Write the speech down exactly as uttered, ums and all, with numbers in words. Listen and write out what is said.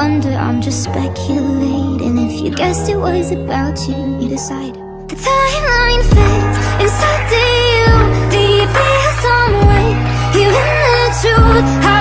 wonder, I'm just speculating. If you guessed it was about you, you decide. The timeline fades inside to you. Do you feel some way? You in the truth?